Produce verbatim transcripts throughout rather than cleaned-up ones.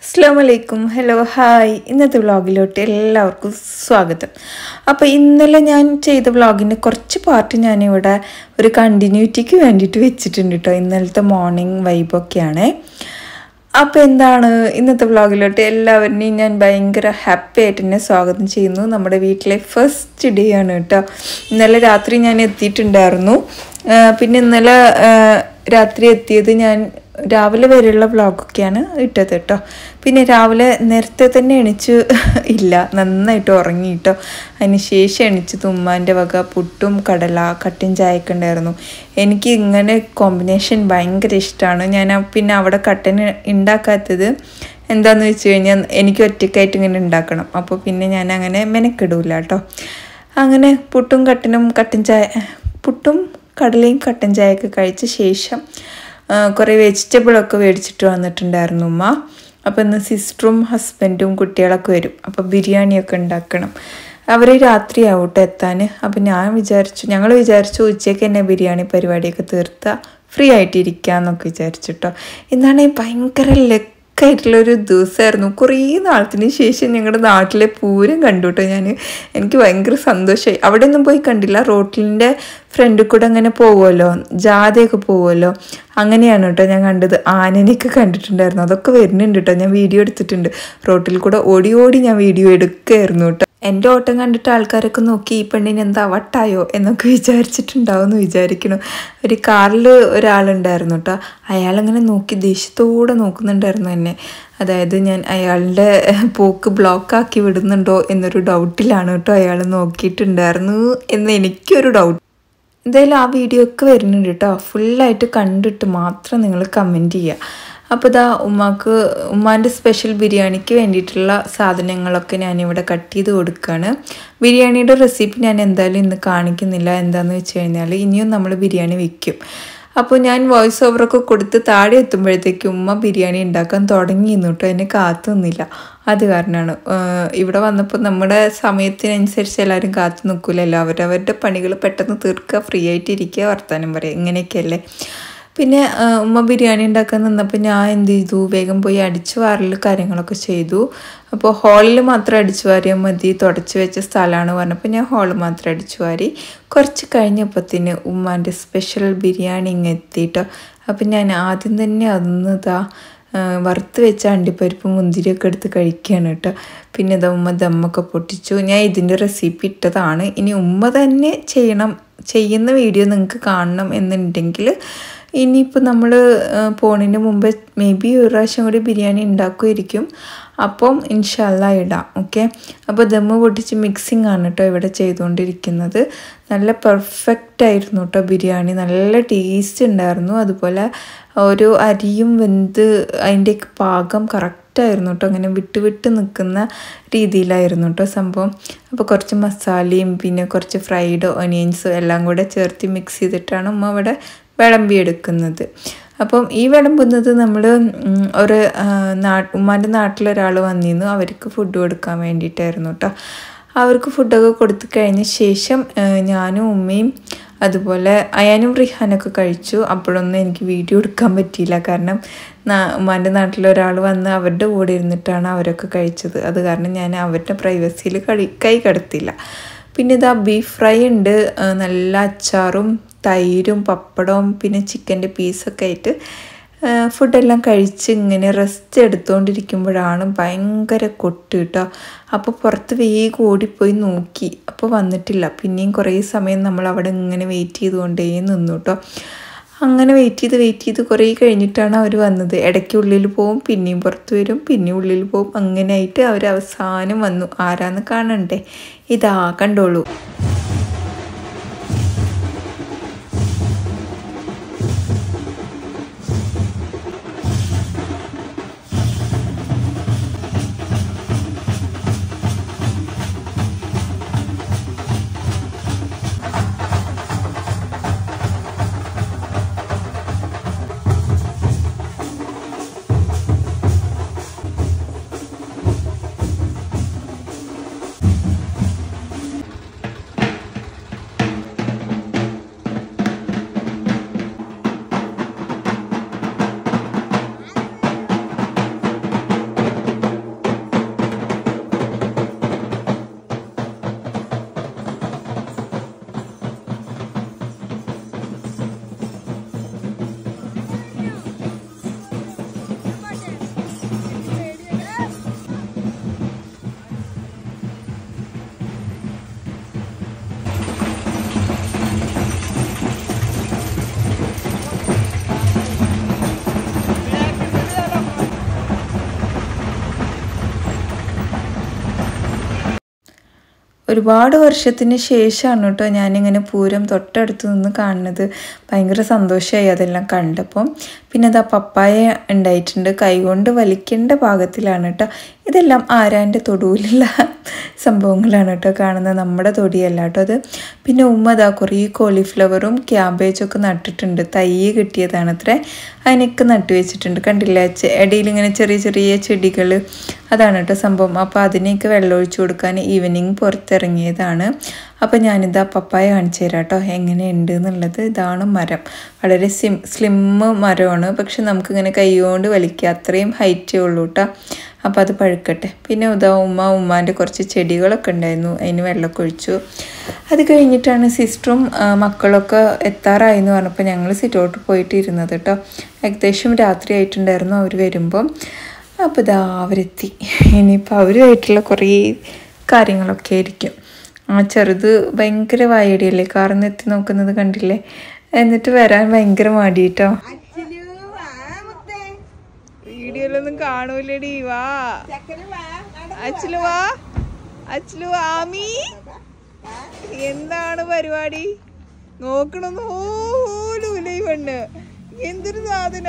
അസ്സലാമലൈക്കും hello hi ഇന്നത്തെ വ്ളോഗിലോട്ട് എല്ലാവർക്കും സ്വാഗതം. അപ്പോൾ ഇന്നലെ ഞാൻ ചെയ്ത വ്ളോഗിൻ്റെ കുറച്ച് പാർട്ട് ഞാനിവിടെ ഒരു കണ്ടിന്യൂറ്റിക്ക് വേണ്ടിയിട്ട് വെച്ചിട്ടുണ്ട് കേട്ടോ. ഇന്നലത്തെ മോർണിംഗ് വൈബൊക്കെയാണ്. അപ്പോൾ എന്താണ് ഇന്നത്തെ വ്ളോഗിലോട്ട് എല്ലാവരെയും ഞാൻ ഭയങ്കര ഹാപ്പി ആയിട്ട് തന്നെ സ്വാഗതം ചെയ്യുന്നു. നമ്മുടെ വീട്ടിലെ ഫസ്റ്റ് ഡേ ആണ് കേട്ടോ. ഇന്നലെ രാത്രി ഞാൻ എത്തിയിട്ടുണ്ടായിരുന്നു. പിന്നെ ഇന്നലെ രാത്രി എത്തിയത് ഞാൻ രാവിലെ വരെയുള്ള വ്ളോഗൊക്കെയാണ് ഇട്ടത് കേട്ടോ. പിന്നെ രാവിലെ നേരത്തെ തന്നെ എണിച്ച് ഇല്ല, നന്നായിട്ട് ഉറങ്ങി കേട്ടോ. അതിന് ശേഷം എണിച്ച് ഉമ്മാൻ്റെ വക പുട്ടും കടല കട്ടൻ ചായയൊക്കെ ഉണ്ടായിരുന്നു. എനിക്ക് ഇങ്ങനെ കോമ്പിനേഷൻ ഭയങ്കര ഇഷ്ടമാണ്. ഞാൻ പിന്നെ അവിടെ കട്ടൻ ഉണ്ടാക്കാത്തത് എന്താണെന്ന് വെച്ച് കഴിഞ്ഞാൽ എനിക്ക് ഒറ്റയ്ക്കായിട്ട് ഇങ്ങനെ ഉണ്ടാക്കണം. അപ്പോൾ പിന്നെ ഞാൻ അങ്ങനെ മെനക്കെടൂല കേട്ടോ. അങ്ങനെ പുട്ടും കട്ടനും കട്ടൻ ചായ പുട്ടും കടലയും കട്ടൻ ചായയൊക്കെ കഴിച്ച ശേഷം കുറേ വെജിറ്റബിളൊക്കെ മേടിച്ചിട്ട് വന്നിട്ടുണ്ടായിരുന്നു ഉമ്മ. അപ്പോൾ ഇന്ന് സിസ്റ്ററും ഹസ്ബൻഡും കുട്ടികളൊക്കെ വരും. അപ്പോൾ ബിരിയാണിയൊക്കെ ഉണ്ടാക്കണം. അവർ രാത്രിയാവട്ടെ എത്താൻ. അപ്പോൾ ഞാൻ വിചാരിച്ചു ഞങ്ങൾ വിചാരിച്ചു ഉച്ചയ്ക്ക് തന്നെ ബിരിയാണി പരിപാടിയൊക്കെ തീർത്താൽ ഫ്രീ ആയിട്ടിരിക്കാമെന്നൊക്കെ വിചാരിച്ചിട്ടോ. എന്നാണ് ഭയങ്കര ലക്കായിട്ടുള്ളൊരു ദിവസമായിരുന്നു. കുറേ നാളത്തിന് ശേഷം ഞങ്ങളുടെ നാട്ടിലെ പൂരം കണ്ടു കേട്ടോ ഞാൻ. എനിക്ക് ഭയങ്കര സന്തോഷമായി. അവിടെ ഒന്നും പോയി കണ്ടില്ല. റോട്ടിൻ്റെ ഫ്രണ്ടിൽ കൂടെ അങ്ങനെ പോകുമല്ലോ, ജാഥയൊക്കെ പോകുമല്ലോ, അങ്ങനെയാണ് കേട്ടോ ഞാൻ കണ്ടത്. ആനനെയൊക്കെ കണ്ടിട്ടുണ്ടായിരുന്നു. അതൊക്കെ വരുന്നുണ്ട് കേട്ടോ. ഞാൻ വീഡിയോ എടുത്തിട്ടുണ്ട്. റോട്ടിൽ കൂടെ ഓടി ഓടി ഞാൻ വീഡിയോ എടുക്കുകയായിരുന്നു കേട്ടോ. എൻ്റെ ഓട്ടം കണ്ടിട്ട് ആൾക്കാരൊക്കെ നോക്കി ഈ പെണ്ണിന് എന്താ വട്ടായോ എന്നൊക്കെ വിചാരിച്ചിട്ടുണ്ടാവും എന്ന് വിചാരിക്കണം. ഒരു കാറിൽ ഒരാളുണ്ടായിരുന്നു കേട്ടോ. അയാളങ്ങനെ നോക്കി ദേഷ്യത്തോടെ നോക്കുന്നുണ്ടായിരുന്നു എന്നെ. അതായത് ഞാൻ അയാളുടെ പോക്ക് ബ്ലോക്കാക്കി വിടുന്നുണ്ടോ എന്നൊരു ഡൗട്ടിലാണ് കേട്ടോ അയാൾ നോക്കിയിട്ടുണ്ടായിരുന്നു എന്ന് എനിക്കൊരു ഡൗട്ട്. എന്തായാലും ആ വീഡിയോ ഒക്കെ വരുന്നുണ്ട് കേട്ടോ. ഫുള്ളായിട്ട് കണ്ടിട്ട് മാത്രം നിങ്ങൾ കമൻറ്റ് ചെയ്യുക. അപ്പോൾ ഇതാ ഉമ്മാക്ക് ഉമ്മാൻ്റെ സ്പെഷ്യൽ ബിരിയാണിക്ക് വേണ്ടിയിട്ടുള്ള സാധനങ്ങളൊക്കെ ഞാനിവിടെ കട്ട് ചെയ്ത് കൊടുക്കുകയാണ്. ബിരിയാണിയുടെ റെസിപ്പി ഞാൻ എന്തായാലും ഇന്ന് കാണിക്കുന്നില്ല. എന്താണെന്ന് വെച്ച് കഴിഞ്ഞാൽ ഇനിയും നമ്മൾ ബിരിയാണി വയ്ക്കും. അപ്പോൾ ഞാൻ വോയിസ് ഓവറൊക്കെ കൊടുത്ത് താഴെ എത്തുമ്പോഴത്തേക്കും ഉമ്മ ബിരിയാണി ഉണ്ടാക്കാൻ തുടങ്ങിയിരുന്നു കേട്ടോ. എന്നെ കാത്തു നിന്നില്ല. അത് കാരണമാണ് ഇവിടെ വന്നപ്പോൾ നമ്മുടെ സമയത്തിനനുസരിച്ച് എല്ലാവരും കാത്തു നിൽക്കില്ലല്ലോ. അവരവരുടെ പണികൾ പെട്ടെന്ന് തീർക്കുക, ഫ്രീ ആയിട്ടിരിക്കുക, വർത്താനം പറയുക, ഇങ്ങനെയൊക്കെയല്ലേ. പിന്നെ ഉമ്മ ബിരിയാണി ഉണ്ടാക്കാൻ നിന്നപ്പോൾ ഞാൻ എന്ത് ചെയ്തു, വേഗം പോയി അടിച്ചു വാരൽ കാര്യങ്ങളൊക്കെ ചെയ്തു. അപ്പോൾ ഹാളിൽ മാത്രം അടിച്ചു വാരിയാൽ മതി, തുടച്ച് വെച്ച സ്ഥലമാണ് പറഞ്ഞപ്പോൾ ഞാൻ ഹാളിൽ മാത്രം അടിച്ചു വാരി. കുറച്ച് കഴിഞ്ഞപ്പോഴത്തേന് ഉമ്മാൻ്റെ സ്പെഷ്യൽ ബിരിയാണി ഇങ്ങ് എത്തിയിട്ടോ. അപ്പം ഞാൻ ആദ്യം തന്നെ അന്ന് ഇതാ വറുത്ത് വെച്ച അണ്ടിപ്പരിപ്പ് മുന്തിരിയൊക്കെ എടുത്ത് കഴിക്കുകയാണ് കേട്ടോ. പിന്നെ ഇതാ ഉമ്മ ദമ്മൊക്കെ പൊട്ടിച്ചു. ഞാൻ ഇതിൻ്റെ റെസിപ്പി ഇട്ടതാണ്. ഇനി ഉമ്മ തന്നെ ചെയ്യണം ചെയ്യുന്ന വീഡിയോ നിങ്ങൾക്ക് കാണണം എന്നുണ്ടെങ്കിൽ ഇനിയിപ്പോൾ നമ്മൾ പോണതിന് മുമ്പ് മേ ബി ഒരു പ്രാവശ്യം കൂടി ബിരിയാണി ഉണ്ടാക്കുമായിരിക്കും. അപ്പം ഇൻഷാല്ലാ ഇടാം. ഓക്കെ. അപ്പോൾ ദമ്മ് പൊട്ടിച്ച് മിക്സിങ് ആണ് കേട്ടോ ഇവിടെ ചെയ്തുകൊണ്ടിരിക്കുന്നത്. നല്ല പെർഫെക്റ്റ് ആയിരുന്നു കേട്ടോ ബിരിയാണി. നല്ല ടേസ്റ്റ് ഉണ്ടായിരുന്നു. അതുപോലെ ഓരോ അരിയും വെന്ത് അതിൻ്റെ പാകം കറക്റ്റായിരുന്നു കേട്ടോ. അങ്ങനെ വിട്ട് വിട്ട് നിൽക്കുന്ന രീതിയിലായിരുന്നു കേട്ടോ സംഭവം. അപ്പോൾ കുറച്ച് മസാലയും പിന്നെ കുറച്ച് ഫ്രൈഡ് ഒനിയൻസും എല്ലാം കൂടെ ചേർത്ത് മിക്സ് ചെയ്തിട്ടാണ് ഉമ്മ ഇവിടെ വിളമ്പിയെടുക്കുന്നത്. അപ്പം ഈ വിളമ്പുന്നത് നമ്മൾ ഒരു നാ ഉമ്മാൻ്റെ നാട്ടിലൊരാൾ വന്നിരുന്നു. അവർക്ക് ഫുഡ് കൊടുക്കാൻ വേണ്ടിയിട്ടായിരുന്നു കേട്ടോ. അവർക്ക് ഫുഡൊക്കെ കൊടുത്തു കഴിഞ്ഞ ശേഷം ഞാനും ഉമ്മയും അതുപോലെ അയാനും റിഹാനൊക്കെ കഴിച്ചു. അപ്പോഴൊന്നും എനിക്ക് വീഡിയോ എടുക്കാൻ പറ്റിയില്ല. കാരണം ഉമ്മാൻ്റെ നാട്ടിലൊരാൾ വന്ന് അവരുടെ കൂടെ ഇരുന്നിട്ടാണ് അവരൊക്കെ കഴിച്ചത്. അത് കാരണം ഞാൻ അവരുടെ പ്രൈവസിയിൽ കഴി കൈ കടത്തില്ല. പിന്നെ ഇതാ ബീഫ് ഫ്രൈ ഉണ്ട്, നല്ല അച്ചാറും തൈരും പപ്പടവും പിന്നെ ചിക്കൻ്റെ പീസൊക്കെ ആയിട്ട് ഫുഡെല്ലാം കഴിച്ച് ഇങ്ങനെ റെസ്റ്റ് എടുത്തുകൊണ്ടിരിക്കുമ്പോഴാണ് ഭയങ്കര കൊട്ട് കേട്ടോ. അപ്പോൾ പുറത്ത് വേഗം ഓടിപ്പോയി നോക്കി. അപ്പോൾ വന്നിട്ടില്ല. പിന്നെയും കുറേ സമയം നമ്മൾ അവിടെ ഇങ്ങനെ വെയിറ്റ് ചെയ്തുകൊണ്ടേ നിന്നു കേട്ടോ. അങ്ങനെ വെയിറ്റ് ചെയ്ത് വെയിറ്റ് ചെയ്ത് കുറേ കഴിഞ്ഞിട്ടാണ് അവർ വന്നത്. ഇടയ്ക്ക് ഉള്ളിൽ പോവും, പിന്നെയും പുറത്ത് വരും, പിന്നെയും ഉള്ളിൽ പോവും. അങ്ങനെ ആയിട്ട് അവർ അവസാനം വന്നു. ആരാന്ന് കാണണ്ടേ? ഇതാ കണ്ടോളൂ. ഒരുപാട് വർഷത്തിന് ശേഷമാണ് കേട്ടോ ഞാനിങ്ങനെ പൂരം തൊട്ടടുത്ത് നിന്ന് കാണുന്നത്. ഭയങ്കര സന്തോഷമായി അതെല്ലാം കണ്ടപ്പം. പിന്നെ അതാ പപ്പായ ഉണ്ടായിട്ടുണ്ട്, കൈകൊണ്ട് വലിക്കേണ്ട പാകത്തിലാണ് കേട്ടോ. ഇതെല്ലാം ആരാൻ്റെ തൊടുവിലുള്ള സംഭവങ്ങളാണ് കേട്ടോ കാണുന്നത്, നമ്മുടെ തൊടിയല്ല കേട്ടോ അത്. പിന്നെ ഉമ്മ അതാ കുറേ കോളിഫ്ലവറും ക്യാബേജൊക്കെ നട്ടിട്ടുണ്ട്, തൈ കിട്ടിയതാണ് അത്രേ. അതിനൊക്കെ നട്ടു വെച്ചിട്ടുണ്ട്, കണ്ടില്ല ഇടയിൽ ഇങ്ങനെ ചെറിയ ചെറിയ ചെടികൾ, അതാണ് കേട്ടോ സംഭവം. അപ്പോൾ അതിനേക്ക് വെള്ളം ഒഴിച്ചു കൊടുക്കാൻ ഈവനിങ് പുറത്തിറങ്ങിയതാണ്. അപ്പോൾ ഞാനിതാ പപ്പായ കാണിച്ചു തരാം കേട്ടോ എങ്ങനെയുണ്ട് എന്നുള്ളത്. ഇതാണ് മരം, വളരെ സിം സ്ലിം മരമാണ്, പക്ഷെ നമുക്കിങ്ങനെ കൈ കൊണ്ട് വലിക്കുക, അത്രയും ഹൈറ്റേ ഉള്ളൂ കേട്ടോ. അപ്പോൾ അത് പഴുക്കട്ടെ. പിന്നെ ഇതാ ഉമ്മ ഉമ്മാൻ്റെ കുറച്ച് ചെടികളൊക്കെ ഉണ്ടായിരുന്നു, അതിന് വെള്ളമൊക്കെ ഒഴിച്ചു. അത് കഴിഞ്ഞിട്ടാണ് സിസ്റ്ററും മക്കളൊക്കെ എത്താറായി എന്ന് പറഞ്ഞപ്പോൾ ഞങ്ങൾ സിറ്റൗട്ട് പോയിട്ട് ഇരുന്നത് കേട്ടോ. ഏകദേശം രാത്രി ആയിട്ടുണ്ടായിരുന്നു അവർ വരുമ്പം. അപ്പോൾ ഇതാ അവരെത്തി. ഇനിയിപ്പോൾ അവരുമായിട്ടുള്ള കുറേ കാര്യങ്ങളൊക്കെ ആയിരിക്കും. ആ ചെറുത് ഭയങ്കര വായടിയല്ലേ, കാറിൽ നിന്ന് എത്തി നോക്കുന്നത് കണ്ടില്ലേ, എന്നിട്ട് വരാൻ ഭയങ്കര മടിയിട്ടോ. വീഡിയോയിലൊന്നും കാണൂലടി, വാ അച്ഛലു വാ അച്ഛലു ആമി. എന്താണ് പരിപാടി നോക്കണമെന്ന് പോലും ഈ പെണ്ണ്, എന്തൊരു സാധന.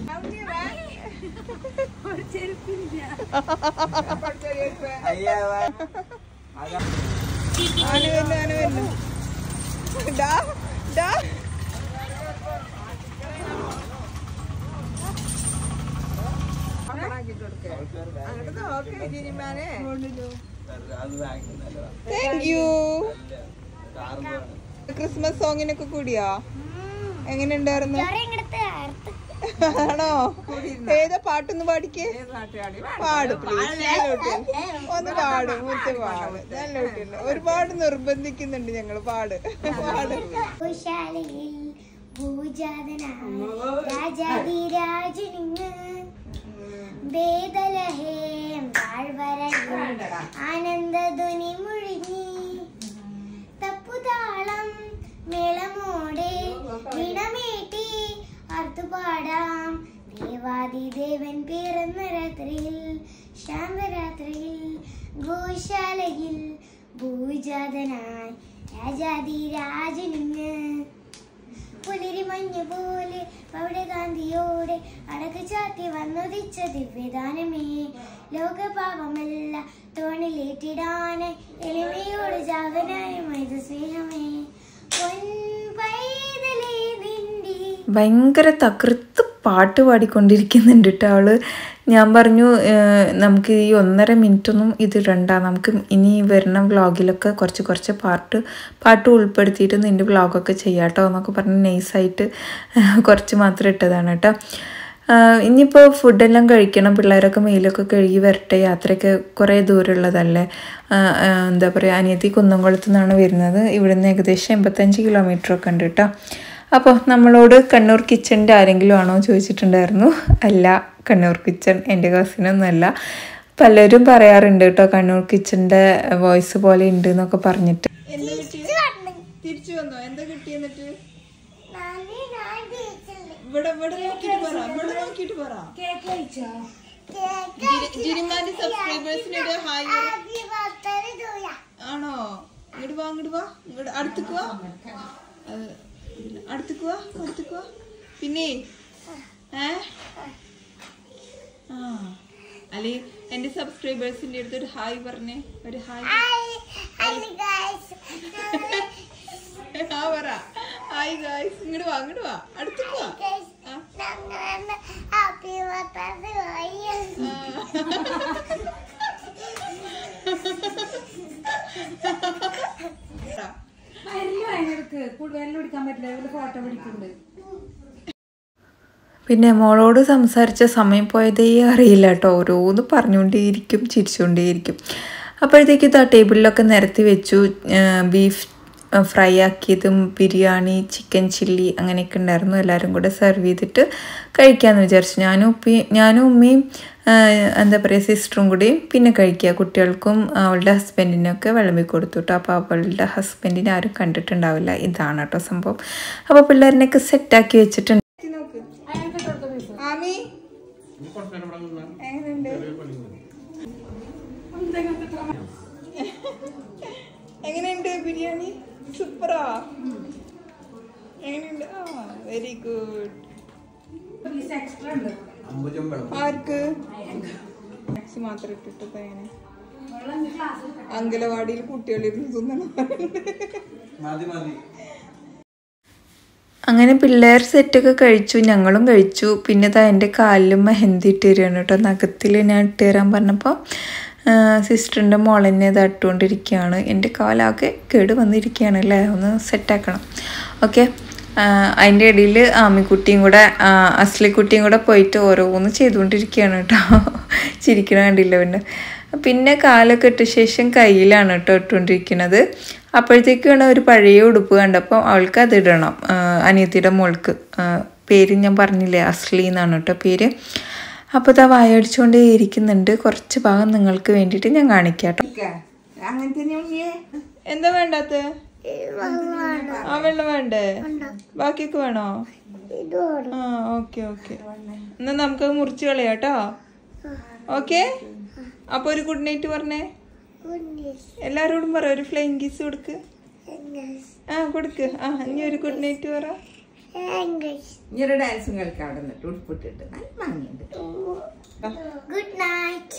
ക്രിസ്മസ് സോങ്ങിനൊക്കെ കൂടിയോ? എങ്ങനെ ഉണ്ടായിരുന്നു? ആണോ? ഏതാ പാട്ടൊന്ന് പാടിക്കേ, പാടും ഒന്ന് പാടും, മുത്ത് പാട്. നല്ല കുട്ടിയല്ലേ, ഒരുപാട് നിർബന്ധിക്കുന്നുണ്ട് ഞങ്ങള്, പാട് പാട്. ആനന്ദധ്വനി മുഴുങ്ങി തപ്പുതാളം മേളമോടെ വീണമേട്ടി അർത്തുപാടാം. ദേവാദിദേവൻ പിറന്ന രാത്രിയിൽ ശാന്തരാത്രിയിൽ ഗോശാലയിൽ ഭൂജാതനായി രാജാതിരാജനിന്ന് പുലരി മഞ്ഞ പോലെ പൗടകാന്തിയോടെ അടക്ക് ചാത്തി വന്നുദിച്ച ദിവ്യദാനമേ, ലോകപാപമല്ല തോണിലേറ്റിടാന് എളിമയോട് ജാതനായ മൈത സ്നേഹമേ, പൊൻപൈതലേ നിന്റെ. ഭയങ്കര തകർത്ത് പാട്ട് പാടിക്കൊണ്ടിരിക്കുന്നുണ്ട് കേട്ടോ അവള്. ഞാൻ പറഞ്ഞു നമുക്ക് ഈ ഒന്നര മിനിറ്റൊന്നും ഇതിടണ്ട, നമുക്ക് ഇനി വരുന്ന വ്ളോഗിലൊക്കെ കുറച്ച് കുറച്ച് പാട്ട് പാട്ട് ഉൾപ്പെടുത്തിയിട്ട് നിൻ്റെ വ്ളോഗൊക്കെ ചെയ്യാം കേട്ടോ എന്നൊക്കെ പറഞ്ഞ് നൈസായിട്ട് കുറച്ച് മാത്രം ഇട്ടതാണ് കേട്ടോ. ഇനിയിപ്പോൾ ഫുഡെല്ലാം കഴിക്കണം, പിള്ളേരൊക്കെ മെയിലൊക്കെ കഴുകി വരട്ടെ. യാത്രയൊക്കെ കുറേ ദൂരമുള്ളതല്ലേ. എന്താ പറയുക, അനിയത്തി കുന്നംകുളത്തു നിന്നാണ് വരുന്നത്, ഇവിടുന്ന് ഏകദേശം എൺപത്തഞ്ച് കിലോമീറ്ററൊക്കെ ഉണ്ട് കേട്ടോ. അപ്പോൾ നമ്മളോട് കണ്ണൂർ കിച്ചണിൻ്റെ ആരെങ്കിലും ആണോ ചോദിച്ചിട്ടുണ്ടായിരുന്നു. അല്ല, കണ്ണൂർ കിച്ചൺ എൻ്റെ കസിനൊന്നുമല്ല. പലരും പറയാറുണ്ട് കേട്ടോ കണ്ണൂർ കിച്ചണിൻ്റെ വോയിസ് പോലെ ഉണ്ട് എന്നൊക്കെ പറഞ്ഞിട്ട്. തിരിച്ചു വന്നോ? എന്താ കിട്ടി? എന്നിട്ട് ഇവിടെ ഇവിടെ നോക്കിയിട്ട് പറ, ഇവിടെ നോക്കിയിട്ട് പറ. ജിരിമാന്റെ സബ്സ്ക്രൈബേഴ്സിനോട് ഹായ് ആണോ? ഇങ്ങോട്ട് വാ, ഇങ്ങോട്ട് വാ, ഇങ്ങോട്ട് അടുത്തേക്ക് വാ, അടുത്തേക്ക് വാ, അടുത്തേക്ക് വാ. പിന്നെ ഏ ആ അല്ലെ എന്റെ സബ്സ്ക്രൈബേഴ്സിന്റെ അടുത്ത് ഒരു ഹായ് പറഞ്ഞേ, ഒരു ഹായ്. ആ പറ, ഹായ് ഗായ്സ്. ഇങ്ങോട്ട് വാ, ഇങ്ങോട്ട് വാ, അടുത്തേക്ക് വാ. പിന്നെ മോളോട് സംസാരിച്ച സമയം പോയതേ അറിയില്ല കേട്ടോ. ഓരോന്ന് പറഞ്ഞുകൊണ്ടേയിരിക്കും, ചിരിച്ചുകൊണ്ടേയിരിക്കും. അപ്പോഴത്തേക്ക് ഇതാ ടേബിളിലൊക്കെ നിരത്തി വെച്ചു. ബീഫ് ഫ്രൈ ആക്കിയതും ബിരിയാണി, ചിക്കൻ ചില്ലി അങ്ങനെയൊക്കെ ഉണ്ടായിരുന്നു. എല്ലാവരും കൂടെ സെർവ് ചെയ്തിട്ട് കഴിക്കാമെന്ന് വിചാരിച്ചു. ഞാനും ഉപ്പി ഞാനും ഉമ്മയും എന്താ പറയുക സിസ്റ്ററും കൂടിയും പിന്നെ കഴിക്കുക. കുട്ടികൾക്കും അവളുടെ ഹസ്ബൻഡിനൊക്കെ വിളമ്പി കൊടുത്തു കേട്ടോ. അപ്പോൾ അവളുടെ ഹസ്ബൻഡിനെ ആരും കണ്ടിട്ടുണ്ടാവില്ല. ഇതാണ് കേട്ടോ സംഭവം. അപ്പോൾ പിള്ളേരിനൊക്കെ സെറ്റാക്കി വെച്ചിട്ടുണ്ട്. മാത്രം ഇട്ടിട്ട് പയ്യനെ അങ്കലവാടിയിൽ കുട്ടികളിരുന്ന് തിന്നണം. അങ്ങനെ പിള്ളേർ സെറ്റൊക്കെ കഴിച്ചു, ഞങ്ങളും കഴിച്ചു. പിന്നെ ഇതാ എൻ്റെ കാലിലും മെഹന്തി ഇട്ട് തരികയാണ് കേട്ടോ. നഖത്തിൽ ഞാൻ ഇട്ട് തരാൻ പറഞ്ഞപ്പോൾ സിസ്റ്ററിൻ്റെ മോളെന്നെ ഇത് ഇട്ടുകൊണ്ടിരിക്കുകയാണ്. എൻ്റെ കാലാകെ കേട് വന്നിരിക്കുകയാണ് അല്ലേ, ഒന്ന് സെറ്റാക്കണം. ഓക്കെ, അതിൻ്റെ ഇടയിൽ ആമിക്കുട്ടിയും കൂടെ അസ്ലിക്കുട്ടിയും കൂടെ പോയിട്ട് ഓരോന്ന് ചെയ്തുകൊണ്ടിരിക്കുകയാണ് കേട്ടോ. ചിരിക്കണ കണ്ടില്ല. പിന്നെ പിന്നെ കാലൊക്കെ ഇട്ട ശേഷം കയ്യിലാണ് കേട്ടോ ഇട്ടുകൊണ്ടിരിക്കുന്നത്. അപ്പോഴത്തേക്കാണ് ഒരു പഴയ ഉടുപ്പ് കണ്ടപ്പോൾ അവൾക്ക് അതിടണം, അനിയത്തിയുടെ മോൾക്ക്. പേര് ഞാൻ പറഞ്ഞില്ലേ, അസ്ലി എന്നാണ് കേട്ടോ പേര്. അപ്പോൾ ഇതാ വായടിച്ചുകൊണ്ടേ ഇരിക്കുന്നുണ്ട്. കുറച്ച് ഭാഗം നിങ്ങൾക്ക് വേണ്ടിയിട്ട് ഞാൻ കാണിക്കാം കേട്ടോ. എന്താ വേണ്ടാത്ത? ആ വെള്ളം വേണ്ടേ? ബാക്കിയൊക്കെ വേണോ? ആ ഓക്കെ ഓക്കെ, എന്നാ നമുക്ക് മുറിച്ച് കളയാട്ടോ. ഓക്കെ, അപ്പൊ ഒരു ഗുഡ് നൈറ്റ് പറഞ്ഞേ. എല്ലാരോടും പറ, ഒരു ഫ്ലൈങ് കിസ് കൊടുക്ക്. ആ കൊടുക്ക്. ആ ഇനി ഒരു ഗുഡ് നൈറ്റ് പറ. ഇനിയൊരു ഡാൻസും കളിക്കാം അവിടെ നിന്നിട്ട് ഉടുപ്പിട്ടിട്ട്. Good night.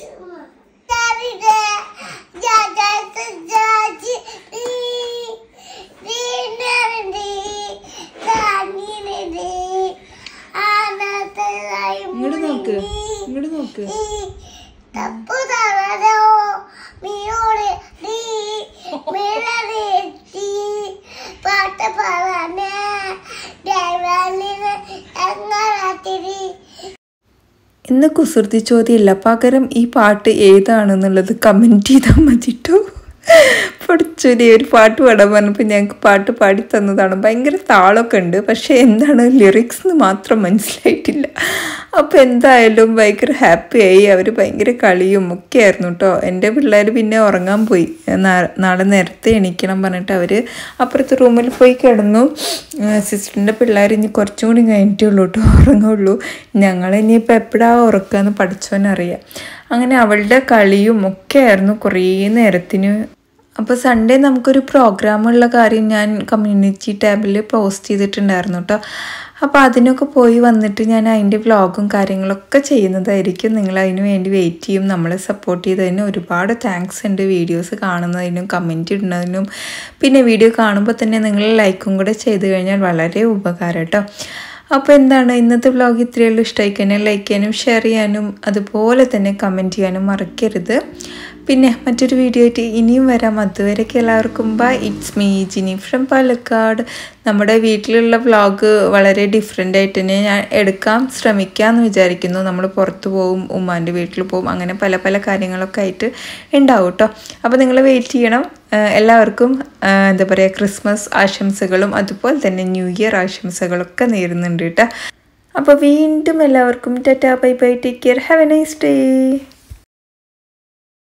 ഇങ്ങോട്ട് നോക്ക്, ഇങ്ങോട്ട് നോക്ക്. തപ്പു തറോ മിയോടെ നീ മേലേ പാട്ട് പാടാനേ ദേവാലിനെ എങ്ങാത്തിരി. ഇന്ന് കുസൃതി ചോദ്യമില്ല, പകരം ഈ പാട്ട് ഏതാണെന്നുള്ളത് കമൻറ്റ് ചെയ്താൽ മതിട്ടോ. പഠിച്ചൊരു ഒരു പാട്ട് പാടാൻ പറഞ്ഞപ്പോൾ ഞങ്ങൾക്ക് പാട്ട് പാടി തന്നതാണ്. ഭയങ്കര താളമൊക്കെ ഉണ്ട്, പക്ഷേ എന്താണ് ലിറിക്സ് എന്ന് മാത്രം മനസ്സിലായിട്ടില്ല. അപ്പോൾ എന്തായാലും ഭയങ്കര ഹാപ്പിയായി. അവർ ഭയങ്കര കളിയും ഒക്കെ ആയിരുന്നു കേട്ടോ. എൻ്റെ പിള്ളേർ പിന്നെ ഉറങ്ങാൻ പോയി, നാളെ നേരത്തെ എണീക്കണം പറഞ്ഞിട്ട് അവർ അപ്പുറത്തെ റൂമിൽ പോയി കിടന്നു. സിസ്റ്ററിൻ്റെ പിള്ളേർ ഇനി കുറച്ചും കൂടി കഴിഞ്ഞിട്ടേ ഉള്ളൂ കേട്ടോ ഉറങ്ങുള്ളൂ. ഞങ്ങളിനിയിപ്പോൾ എപ്പോഴാണ് ഉറക്കാമെന്ന് പഠിച്ചവനറിയാം. അങ്ങനെ അവളുടെ കളിയും ഒക്കെ ആയിരുന്നു കുറേ നേരത്തിന്. അപ്പോൾ സൺഡേ നമുക്കൊരു പ്രോഗ്രാമുള്ള കാര്യം ഞാൻ കമ്മ്യൂണിറ്റി ടാബിൽ പോസ്റ്റ് ചെയ്തിട്ടുണ്ടായിരുന്നു കേട്ടോ. അപ്പോൾ അതിനൊക്കെ പോയി വന്നിട്ട് ഞാൻ അതിൻ്റെ വ്ളോഗും കാര്യങ്ങളൊക്കെ ചെയ്യുന്നതായിരിക്കും. നിങ്ങൾ അതിന് വേണ്ടി വെയിറ്റ് ചെയ്യും. നമ്മളെ സപ്പോർട്ട് ചെയ്തതിന് ഒരുപാട് താങ്ക്സ് ഉണ്ട്. വീഡിയോസ് കാണുന്നതിനും കമൻറ്റ് ഇടുന്നതിനും പിന്നെ വീഡിയോ കാണുമ്പോൾ തന്നെ നിങ്ങൾ ലൈക്കും കൂടെ ചെയ്ത് കഴിഞ്ഞാൽ വളരെ ഉപകാരം കേട്ടോ. അപ്പോൾ എന്താണ് ഇന്നത്തെ വ്ളോഗ് ഇത്രയേ ഉള്ളൂ. ഇഷ്ടമായി കഴിഞ്ഞാൽ ലൈക്ക് ചെയ്യാനും ഷെയർ ചെയ്യാനും അതുപോലെ തന്നെ കമൻറ്റ് ചെയ്യാനും മറക്കരുത്. പിന്നെ മറ്റൊരു വീഡിയോ ആയിട്ട് ഇനിയും വരാം. അതുവരെയൊക്കെ എല്ലാവർക്കും bye. It's me Jini from Palakkad. നമ്മുടെ വീട്ടിലുള്ള വ്ളോഗ് വളരെ ഡിഫറെൻ്റ് ആയിട്ട് തന്നെ ഞാൻ എടുക്കാൻ ശ്രമിക്കാമെന്ന് വിചാരിക്കുന്നു. നമ്മൾ പുറത്ത് പോവും, ഉമ്മാൻ്റെ വീട്ടിൽ പോവും, അങ്ങനെ പല പല കാര്യങ്ങളൊക്കെ ആയിട്ട് ഉണ്ടാവും കേട്ടോ. അപ്പോൾ നിങ്ങൾ വെയിറ്റ് ചെയ്യണം. എല്ലാവർക്കും എന്താ പറയുക, ക്രിസ്മസ് ആശംസകളും അതുപോലെ തന്നെ ന്യൂ ഇയർ ആശംസകളൊക്കെ നേരുന്നുണ്ട് കേട്ടോ. അപ്പോൾ വീണ്ടും എല്ലാവർക്കും tata bye bye, take care, have a nice day.